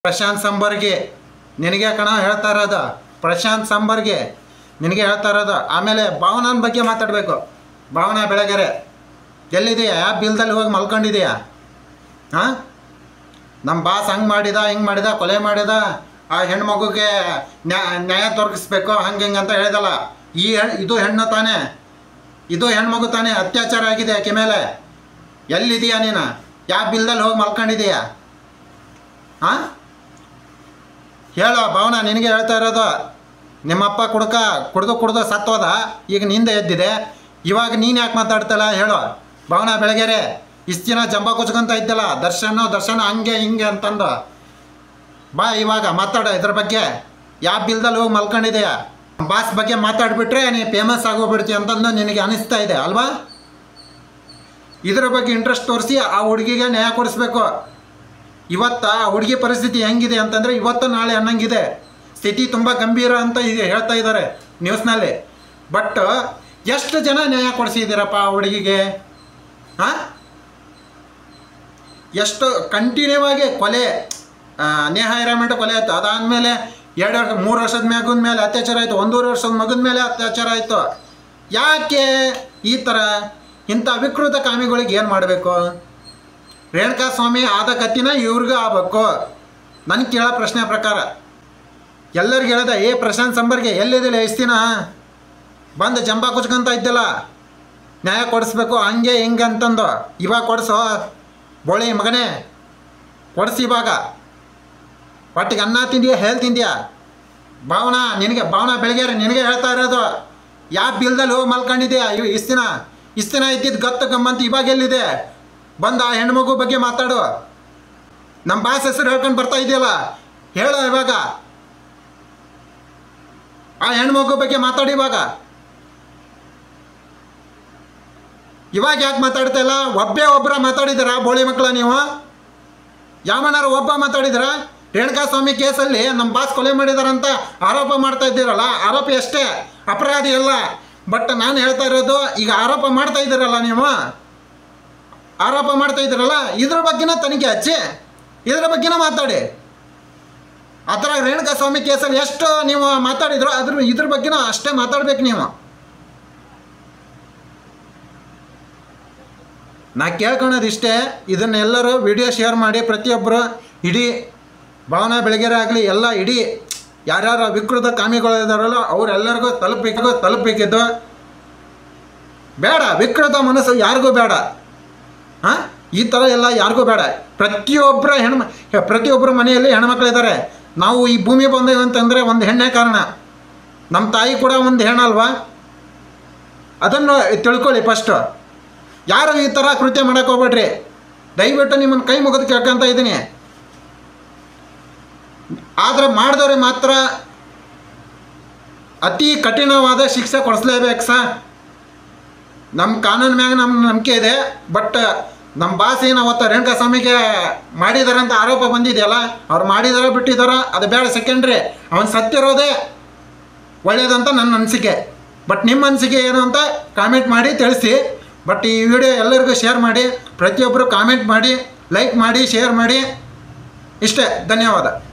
ಪ್ರಶಾಂತ್ ಸಂಬರ್ಗಿ ನಿನಗೆ ಕಣ ಹೇಳ್ತಾ ಇರೋದು. ಪ್ರಶಾಂತ್ ಸಂಬರ್ಗಿ ನಿನಗೆ ಹೇಳ್ತಾ ಇರೋದು. ಆಮೇಲೆ ಭಾವನನ ಬಗ್ಗೆ ಮಾತಾಡಬೇಕು. ಭಾವನಾ ಬೆಳಗೆರೆ ಎಲ್ಲಿದೆಯಾ? ಯಾವ ಬಿಲ್ದಲ್ಲಿ ಹೋಗಿ ಮಲ್ಕೊಂಡಿದೆಯಾ? ಹಾಂ, ನಮ್ಮ ಬಾಸ್ ಹಂಗೆ ಮಾಡಿದ, ಹಿಂಗೆ ಮಾಡಿದ, ಕೊಲೆ ಮಾಡಿದ, ಆ ಹೆಣ್ಮಗುಗೆ ನ್ಯಾಯ ದೊರಕಿಸ್ಬೇಕು, ಹಂಗೆ ಹಿಂಗೆ ಅಂತ ಹೇಳಿದಲ್ಲ. ಇದು ಹೆಣ್ಣು ತಾನೇ, ಇದು ಹೆಣ್ಮಗು ತಾನೇ, ಅತ್ಯಾಚಾರ ಆಗಿದೆ ಆಕೆ ಮೇಲೆ. ಎಲ್ಲಿದೆಯಾ ನೀನು? ಯಾವ ಬಿಲ್ದಲ್ಲಿ ಹೋಗಿ ಮಲ್ಕೊಂಡಿದೆಯಾ? ಹಾಂ, ಹೇಳೋ ಭಾವನಾ, ನಿನಗೆ ಹೇಳ್ತಾ ಇರೋದು. ನಿಮ್ಮಪ್ಪ ಕುಡ್ದು ಸತ್ತೋದ, ಈಗ ನಿಂದ ಎದ್ದಿದೆ. ಇವಾಗ ನೀನು ಯಾಕೆ ಮಾತಾಡ್ತಲ್ಲ ಹೇಳೋ ಭಾವನಾ ಬೆಳಗೆರೆ. ಇಷ್ಟು ದಿನ ಜಂಬ ಕುಚ್ಕೊಂತ ಇದ್ದಲ್ಲ, ದರ್ಶನ ಹಂಗೆ ಹಿಂಗೆ ಅಂತಂದು. ಬಾ ಇವಾಗ ಮಾತಾಡೋ ಇದ್ರ ಬಗ್ಗೆ. ಯಾವ ಬಿಲ್ದಲ್ಲಿ ಹೋಗಿ ಮಲ್ಕೊಂಡಿದೆಯಾ? ಬಾಸ್ ಬಗ್ಗೆ ಮಾತಾಡಿಬಿಟ್ರೆ ನೀ ಫೇಮಸ್ ಆಗೋಗ್ಬಿಡ್ತೀಯ ಅಂತಂದು ನಿನಗೆ ಅನಿಸ್ತಾ ಇದೆ ಅಲ್ವಾ? ಇದ್ರ ಬಗ್ಗೆ ಇಂಟ್ರೆಸ್ಟ್ ತೋರಿಸಿ ಆ ಹುಡುಗಿಗೆ ನ್ಯಾಯ ಕೊಡಿಸ್ಬೇಕು. ಇವತ್ತು ಆ ಹುಡುಗಿ ಪರಿಸ್ಥಿತಿ ಹೆಂಗಿದೆ ಅಂತಂದರೆ ಇವತ್ತು ನಾಳೆ ಅನ್ನಂಗಿದೆ. ಸ್ಥಿತಿ ತುಂಬ ಗಂಭೀರ ಅಂತ ಹೇಳ್ತಾ ಇದ್ದಾರೆ ನ್ಯೂಸ್ನಲ್ಲಿ. ಬಟ್ ಎಷ್ಟು ಜನ ನ್ಯಾಯ ಕೊಡಿಸಿದ್ದೀರಪ್ಪ ಆ ಹುಡುಗಿಗೆ? ಹಾಂ, ಎಷ್ಟು ಕಂಟಿನ್ಯೂ ಆಗಿ ಕೊಲೆ, ನೇಹ ಹಿರೇಮಠ ಕೊಲೆ ಆಯಿತು. ಅದಾದಮೇಲೆ 3 ವರ್ಷದ ಮಗನ ಮೇಲೆ ಅತ್ಯಾಚಾರ ಆಯಿತು. 1.5 ವರ್ಷದ ಮಗನ ಮೇಲೆ ಅತ್ಯಾಚಾರ ಆಯಿತು. ಯಾಕೆ ಈ ಥರ? ಇಂಥ ವಿಕೃತ ಕಾಮಿಗಳಿಗೆ ಏನು ಮಾಡಬೇಕು? ರೇಣುಕಾ ಸ್ವಾಮಿ ಆದ ಗತಿನ ಇವ್ರಿಗೂ ಆಗಬೇಕು. ನನಗೆ ಕೇಳೋ ಪ್ರಶ್ನೆ ಪ್ರಕಾರ ಎಲ್ಲರಿಗೂ ಹೇಳ್ದೆ, ಪ್ರಶಾಂತ್ ಸಂಬರ್ಗಿ ಎಲ್ಲಿದ್ದಿಲ್ಲ ಇಷ್ಟು ದಿನ? ಬಂದು ಜಂಬ ಕುಚ್ಕೊಂತ ಇದ್ದಲ್ಲ, ನ್ಯಾಯ ಕೊಡಿಸ್ಬೇಕು ಹಂಗೆ ಹಿಂಗೆ ಅಂತಂದು. ಇವಾಗ ಕೊಡಿಸೋ ಬೋಳಿ ಮಗನೇ, ಕೊಡಿಸಿ ಇವಾಗ. ಒಟ್ಟಿಗೆ ಅನ್ನ ತಿಂದ್ಯಾ, ತಿಂದ್ಯಾ? ಭಾವನಾ ಬೆಳಗೆರೆ ನಿನಗೆ ಹೇಳ್ತಾ ಇರೋದು. ಯಾವ ಬಿಲ್ದಲ್ಲಿ ಹೋಗಿ ಮಲ್ಕೊಂಡಿದೆಯಾ? ಇಷ್ಟು ದಿನ ಇದ್ದಿದ್ದು ಗತ್ತು ಗಮ್ಮಂತ ಇವಾಗ ಎಲ್ಲಿದೆ? ಬಂದು ಆ ಹೆಣ್ಮಗು ಬಗ್ಗೆ ಮಾತಾಡು. ನಮ್ಮ ಬಾಸ್ ಹೆಸರು ಹೇಳ್ಕೊಂಡು ಬರ್ತಾ ಇದೆಯಲ್ಲ, ಹೇಳೋ ಇವಾಗ. ಆ ಹೆಣ್ಮಗು ಬಗ್ಗೆ ಮಾತಾಡಿ ಇವಾಗ ಯಾಕೆ ಮಾತಾಡ್ತಾ ಇಲ್ಲ? ಒಬ್ಬರ ಮಾತಾಡಿದ್ದೀರಾ ಬೋಳಿ ಮಕ್ಕಳ ನೀವು? ಯಾವನಾರು ಒಬ್ಬ ಮಾತಾಡಿದ್ದೀರಾ? ರೇಣುಕಾ ಸ್ವಾಮಿ ಕೇಸಲ್ಲಿ ನಮ್ಮ ಬಾಸ್ ಕೊಲೆ ಮಾಡಿದಾರಂತ ಆರೋಪ ಮಾಡ್ತಾ ಇದ್ದೀರಲ್ಲ, ಆರೋಪ ಅಷ್ಟೇ, ಅಪರಾಧಿ ಅಲ್ಲ. ಬಟ್ ನಾನು ಹೇಳ್ತಾ ಇರೋದು, ಈಗ ಆರೋಪ ಮಾಡ್ತಾ ಇದ್ದೀರಲ್ಲ ನೀವು, ಆರೋಪ ಮಾಡ್ತಾ ಇದ್ದೀರಲ್ಲ, ಇದ್ರ ಬಗ್ಗೆನ ತನಿಖೆ ಹಚ್ಚಿ, ಇದ್ರ ಬಗ್ಗೆನ ಮಾತಾಡಿ. ಆ ಥರ ರೇಣುಕಾ ಸ್ವಾಮಿ ಕೇಸಲ್ಲಿ ಎಷ್ಟು ನೀವು ಮಾತಾಡಿದ್ರು ಇದ್ರ ಬಗ್ಗೆನ ಅಷ್ಟೇ ಮಾತಾಡ್ಬೇಕು ನೀವು. ನಾ ಕೇಳ್ಕೊಳೋದು ಇಷ್ಟೇ, ಇದನ್ನೆಲ್ಲರೂ ವಿಡಿಯೋ ಶೇರ್ ಮಾಡಿ ಪ್ರತಿಯೊಬ್ಬರು. ಇಡೀ ಭಾವನಾ ಬೆಳಗೆರೆ ಆಗಲಿ ಎಲ್ಲ ಇಡೀ ಯಾರ್ಯಾರು ವಿಕೃತ ಕಾಮಿಗಳು ಇದ್ದಾರಲ್ಲ ಅವರೆಲ್ಲರಿಗೂ ತಲುಪಬೇಕಿದ್ದು. ಬೇಡ, ವಿಕೃತ ಮನಸ್ಸು ಯಾರಿಗೂ ಬೇಡ. ಹಾಂ, ಈ ಥರ ಎಲ್ಲ ಯಾರಿಗೂ ಬೇಡ. ಪ್ರತಿಯೊಬ್ಬರ ಮನೆಯಲ್ಲಿ ಹೆಣ್ಮಕ್ಳಿದ್ದಾರೆ. ನಾವು ಈ ಭೂಮಿ ಬಂದೇವೆ ಅಂತಂದರೆ ಒಂದು ಹೆಣ್ಣೇ ಕಾರಣ. ನಮ್ಮ ತಾಯಿ ಕೂಡ ಒಂದು ಹೆಣ್ಣಲ್ವಾ? ಅದನ್ನು ತಿಳ್ಕೊಳ್ಳಿ ಫಸ್ಟು. ಯಾರು ಈ ಥರ ಕೃತ್ಯ ಮಾಡೋಕ್ಕೆ ಹೋಗ್ಬೇಡ್ರಿ. ದಯವಿಟ್ಟು ನಿಮ್ಮನ್ನು ಕೈ ಮುಗಿದು ಕೇಳ್ಕೊತ ಇದ್ದೀನಿ. ಆದರೆ ಮಾಡಿದವ್ರಿಗೆ ಮಾತ್ರ ಅತಿ ಕಠಿಣವಾದ ಶಿಕ್ಷೆ ಕೊಡಿಸ್ಲೇಬೇಕು ಸರ್. ನಮ್ಮ ಕಾನೂನು ಮ್ಯಾಗ ನಮ್ಮ ನಂಬಿಕೆ ಇದೆ. ಬಟ್ ನಮ್ಮ ಬಾಸ್ ಏನು ಅವತ್ತು ರೇಣುಕಾ ಸ್ವಾಮಿಗೆ ಮಾಡಿದಾರಂತ ಆರೋಪ ಬಂದಿದೆಯಲ್ಲ, ಅವ್ರು ಮಾಡಿದಾರ ಬಿಟ್ಟಿದಾರ ಅದು ಬೇಡ, ಸೆಕೆಂಡ್ರಿ. ಅವನು ಸತ್ತಿರೋದೇ ಒಳ್ಳೆಯದಂತ ನನ್ನ ಅನಿಸಿಕೆ. ಬಟ್ ನಿಮ್ಮ ಅನಿಸಿಕೆ ಏನು ಅಂತ ಕಾಮೆಂಟ್ ಮಾಡಿ ತಿಳಿಸಿ. ಬಟ್ ಈ ವಿಡಿಯೋ ಎಲ್ಲರಿಗೂ ಶೇರ್ ಮಾಡಿ, ಪ್ರತಿಯೊಬ್ಬರು ಕಾಮೆಂಟ್ ಮಾಡಿ, ಲೈಕ್ ಮಾಡಿ, ಶೇರ್ ಮಾಡಿ. ಇಷ್ಟೇ, ಧನ್ಯವಾದ.